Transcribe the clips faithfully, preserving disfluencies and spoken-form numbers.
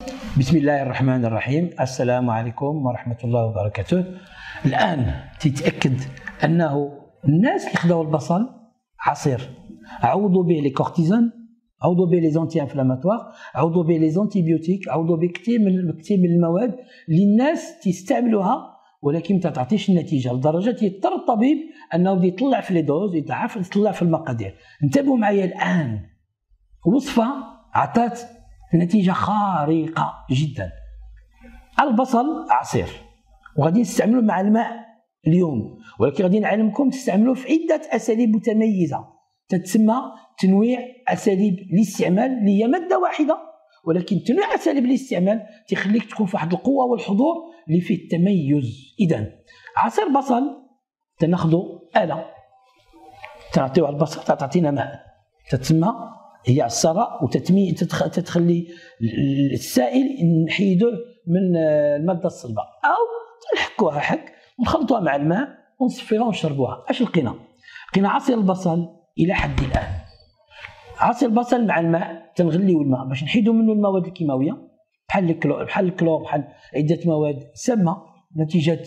بسم الله الرحمن الرحيم. السلام عليكم ورحمة الله وبركاته. الآن تتأكد أنه الناس اللي خداو البصل عصير عوضوا به لي كورتيزون، عوضوا به لي زونتي انفلاماتوار، عوضوا به لي زونتيبيوتيك، عوضوا به كثير من كثير من المواد اللي الناس تستعملوها ولكن ما تعطيش النتيجه، لدرجه يضطر الطبيب انه يطلع في لي دوز، يضعف يطلع في المقادير. انتبهوا معايا الان، وصفه عطات نتيجه خارقه جدا. البصل عصير وغادي نستعملوه مع الماء اليوم، ولكن غادي نعلمكم تستعملوه في عده اساليب متميزه تتسمى تنويع اساليب الاستعمال، اللي هي ماده واحده ولكن تنويع اساليب الاستعمال تخليك تكون في واحد القوه والحضور اللي فيه التميز. اذا عصير بصل تناخذوا اله تعطيوها البصل تعطينا ماء تتسمى هي عصاره، وتتمي تتخلي السائل نحيدوه من الماده الصلبه، او نحكوها حك ونخلطوها مع الماء ونصفيها ونشربوها. اش لقينا؟ لقينا عصير البصل الى حد الان. عصير البصل مع الماء تنغليو الماء باش نحيدوا منه المواد الكيماويه بحال الكلور بحال الكلور بحال عده مواد سامه نتيجه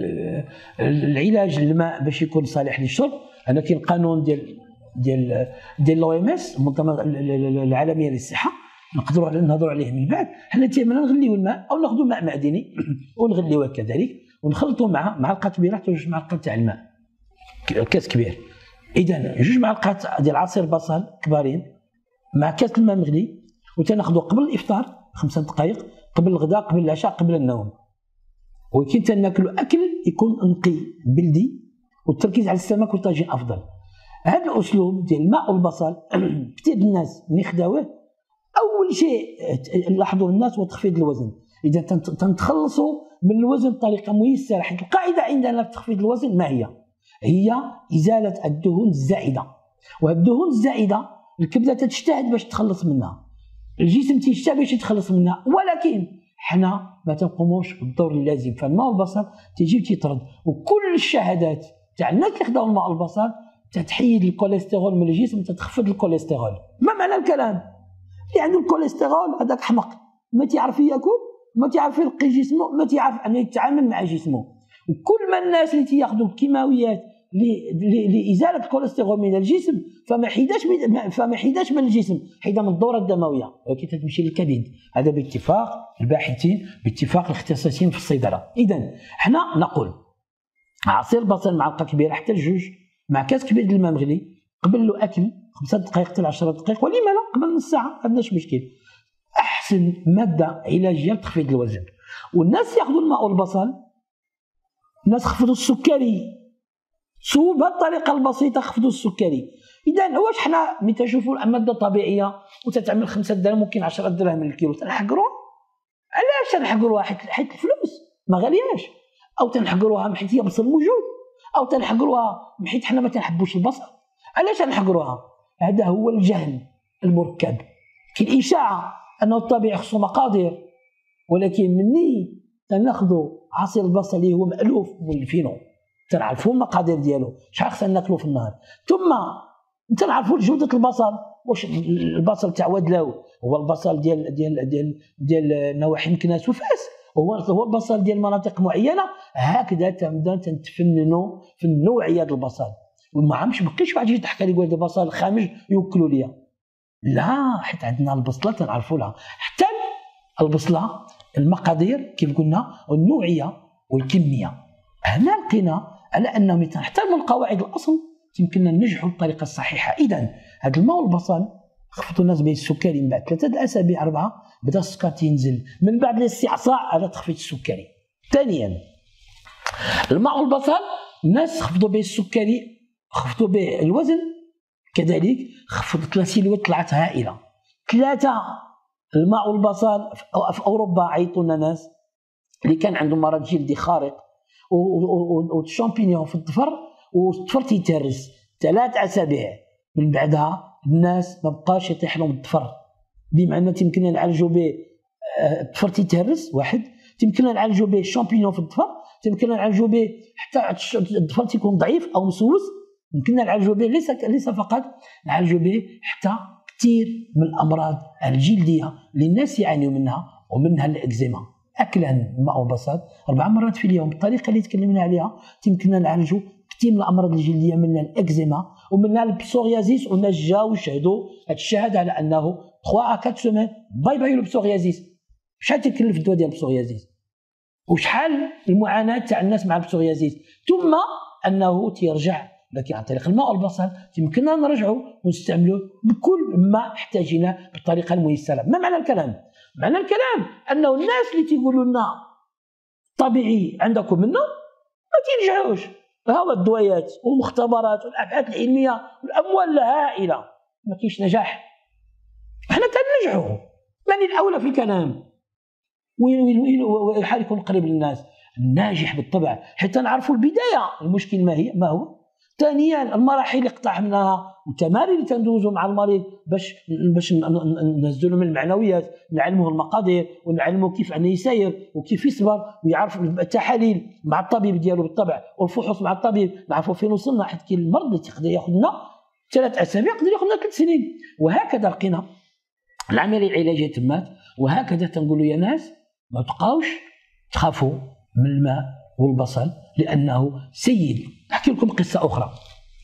العلاج الماء باش يكون صالح للشرب. انا كاين قانون ديال ديال ديال لو ام اس المنظمه العالميه للصحه نقدروا نهضروا عليه من بعد. حنا تيما نغليو الماء او ناخذوا ماء معدني ونغليوه كذلك ونخلطوا مع معلقه بيرات وجوج معلقات تاع الماء، كاس كبير. اذا جوج معلقات ديال عصير بصل كبارين مع كاس الماء مغلي، وتناخذوا قبل الافطار خمسة دقائق، قبل الغداء، قبل العشاء، قبل النوم. ولكن تناكلوا اكل يكون نقي بلدي والتركيز على السمك والطاجين افضل. هذا الاسلوب ديال الماء والبصل كثير الناس اللي خداوه اول شيء لاحظوا الناس هو تخفيض الوزن. اذا تنتخلصوا من الوزن بطريقه ميسره، حيت القاعده عندنا في تخفيض الوزن ما هي؟ هي ازاله الدهون الزائده، والدهون الزائده الكبده تجتهد باش تخلص منها، الجسم تيجتهد باش يتخلص منها، ولكن حنا ما تنقوموش بالدور اللازم. فالماء والبصل تيجي تيطرد، وكل الشهادات تاع الناس اللي خداو الماء والبصل تتحيد الكوليسترول من الجسم، تتخفض الكوليسترول. ما معنى الكلام؟ اللي عنده الكوليسترول هذاك حمق، ما تيعرف ياكل، ما تيعرف يلقي جسمه، ما تيعرف انه يتعامل مع جسمه. وكل ما الناس اللي تياخذوا الكيماويات لازاله الكوليسترول من الجسم فما حيداش من فما حيداش من الجسم، حيدا من الدوره الدمويه، ولكن تمشي للكبد. هذا باتفاق الباحثين، باتفاق الاختصاصيين في الصيدله. اذا حنا نقول عصير بصل معلقه كبيره حتى لجوج مع كاس كبير ديال الماء مغلي قبل الاكل خمسة دقائق حتى عشرة دقائق، ولما لا قبل نص ساعه، ما عندناش مشكل. احسن ماده علاجيه لتخفيض الوزن. والناس ياخذوا الماء والبصل، الناس خفضوا السكري، سووا بهذه الطريقه البسيطه خفضوا السكري. اذا واش حنا ملي تنشوفوا ماده طبيعيه وتتعمل خمسة دراهم ممكن عشرة دراهم للكيلو تنحقروها؟ علاش تنحقروها؟ حيت حيت الفلوس ما غالياش، او تنحقروها حيت هي بصل موجود، او تنحقروها حيت حنا ما تنحبوش البصل. علاش تنحقروها؟ هذا هو الجهل المركب. كاين اشاعه انه الطبيعي خصو مقادير، ولكن مني تناخذوا عصير البصل اللي هو مالوف مولفينو تنعرفوا المقادير ديالو شحال خصنا ناكلو في النهار، ثم تنعرفوا جوده البصل. واش البصل تاع وادلاو هو البصل ديال ديال ديال ديال نواحي مكناس وفاس، هو هو البصل ديال مناطق معينه. هكذا تنبدا تنتفننوا في النوعيه ديال البصل. وما عمش بقيش واحد يجي يضحك عليك يقول لي بصل خامج يوكلوا ليا، لا، حيت عندنا البصله تنعرفوا لها. حتى البصله المقادير كيف قلنا والنوعيه والكميه. هنا لقينا على انهم يحترموا القواعد الاصل يمكننا ننجحوا بالطريقه الصحيحه. اذا هذا الماء والبصل خفضوا الناس به السكري من بعد ثلاثه الاسابيع اربعه بدا السكر تينزل من بعد الاستعصاء على تخفيض السكري. ثانيا الماء والبصل الناس خفضوا به السكري، خفضوا به الوزن كذلك، خفضت السيلوات طلعت هائله. ثلاثه الماء والبصل في اوروبا عيطوا لنا ناس اللي كان عندهم مرض جلدي خارق والشامبينيون في الظفر والظفر تيتهرس ثلاث اسابيع، من بعدها الناس ما بقاش يطيح لهم الظفر. بمعنى تيمكننا نعالجوا به الظفر تيتهرس واحد، تيمكننا نعالجوا به الشامبينيون في الظفر، تيمكننا نعالجوا به حتى الظفر تيكون ضعيف او مسوس، يمكننا نعالجوا به ليس ليس فقط نعالجوا به حتى كثير من الامراض الجلديه اللي الناس يعانيوا منها ومنها الاكزيما. اكلا الماء والبصل اربع مرات في اليوم بالطريقه اللي تكلمنا عليها تمكننا نعالجوا كثير من الامراض الجلديه، منها الاكزيما ومنها البسوريازيس. والناس جاوا وشهدوا هذا الشهاده على انه ثلاثة ا أربعة سيمين باي باي البسوريازيس. شحال تكلف الدواء ديال البسوريازيس وشحال المعاناه تاع الناس مع البسوريازيس، ثم انه تيرجع. لكن عن طريق الماء والبصل يمكننا نرجعوا ونستعملوه بكل ما احتاجناه بالطريقه الميسره. ما معنى الكلام؟ معنى الكلام انه الناس اللي تيقولوا لنا طبيعي عندكم منه ما تيرجعوش. هاو الدويات والمختبرات والابحاث العلميه والاموال الهائله ما كاينش نجاح. احنا تنجحوا. من الاولى في الكلام وين وين وين والحال يكون قريب للناس. الناجح بالطبع حتى نعرفوا البدايه المشكل ما هي ما هو. ثانيا المراحل اللي قطعنا والتمارين اللي تندوزوا مع المريض باش باش ننزلوا من المعنويات، نعلموه المقادير ونعلموه كيف انه يسير وكيف يصبر ويعرف التحاليل مع الطبيب ديالو بالطبع والفحوص مع الطبيب، نعرفوا فين وصلنا. حيت كاين المرض اللي تقدر ياخذ لنا ثلاث اسابيع يقدر ياخذ لنا ثلاث سنين. وهكذا لقينا العمليه العلاجيه تمات. وهكذا تنقولوا يا ناس ما تبقاوش تخافوا من الماء والبصل لانه سيد. نحكي لكم قصه اخرى.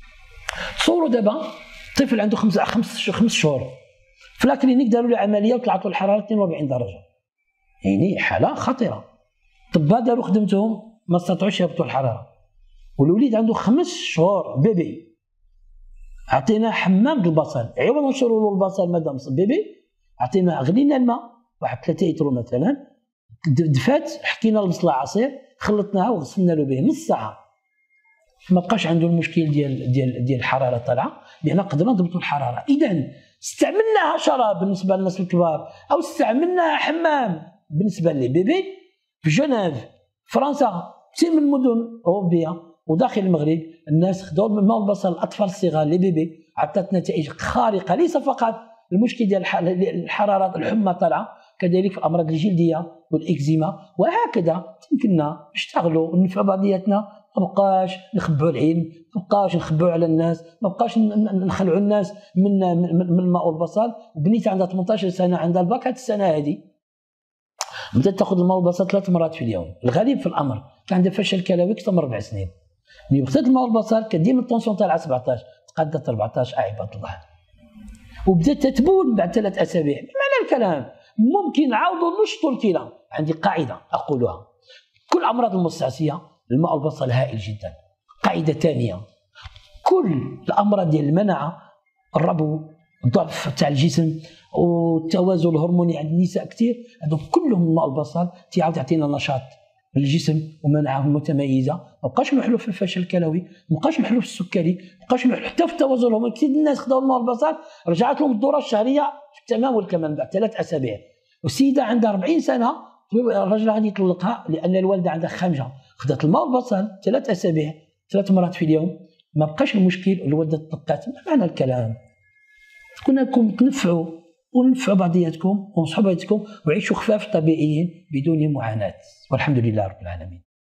تصوروا دابا طفل عنده خمس خمس خمس شهور في لاكلينيك داروا له عمليه وطلعت له الحراره اثنين وأربعين درجه، يعني حاله خطيره. الطباء داروا خدمتهم ما استطاعوش يهبطوا الحراره. والوليد عنده خمس شهور بيبي، عطيناه حمام بالبصل عوض ما نشروا له البصل مادام بيبي، عطيناه غلينا الماء واحد ثلاثة لتر مثلا، دفات حكينا البصله عصير خلطناها وغسلنا له به نص ساعه. ما بقاش عنده المشكل ديال ديال ديال الحراره طالعه، لان قدرنا نضبطوا الحراره. اذا استعملناها شراب بالنسبه للناس الكبار او استعملناها حمام بالنسبه للبيبي. في جنيف فرنسا كثير من المدن الاوروبيه وداخل المغرب الناس خداو من الماء والبصل الاطفال الصغار لبيبي، عطات نتائج خارقه. ليس فقط المشكل ديال الحراره الحمى طالعه، كذلك في الامراض الجلديه والاكزيما. وهكذا يمكننا نشتغلوا وننفعوا بعضياتنا، ما بقاش نخبوا العلم، ما بقاش نخبوا على الناس، ما بقاش نخلعوا الناس من من الماء والبصل. وبنيتي عندها ثمانية عشر سنه عندها الباك هذه السنه هذه بدات تاخذ الماء والبصل ثلاث مرات في اليوم. الغريب في الامر كان عندها فشل كلوي اكثر من اربع سنين. ملي بدات الماء والبصل كدير الطونسيون تاعها سبعطاش تقادت اربعطاش عباد الله، وبدات تتبول بعد ثلاث اسابيع. بمعنى الكلام ممكن نعاودوا نشطوا الكلى. عندي قاعده اقولها: كل الامراض المستعصيه الماء والبصل هائل جدا. قاعده ثانيه: كل الامراض ديال المناعه، الربو، الضعف تاع الجسم والتوازن الهرموني عند النساء كثير، هذو كلهم الماء والبصل تيعاود يعطينا نشاط للجسم ومناعه متميزه. ما بقاش نحلو في الفشل الكلوي، ما بقاش نحلو في السكري، ما بقاش نحلو حتى في التوازن الهرموني. كثير الناس خداو الماء والبصل رجعت لهم الدوره الشهريه في التمام والكمال بعد ثلاث اسابيع. والسيده عندها أربعين سنه الرجل غادي يطلقها لان الوالده عندها خمجه، خدات الماء والبصل ثلاث اسابيع ثلاث مرات في اليوم، ما بقاش المشكل. الوالده طلقات. ما معنى الكلام؟ كنا نكون تنفعوا وننفعوا بعضياتكم وصحباتكم وعيشوا خفاف طبيعيين بدون معاناه، والحمد لله رب العالمين.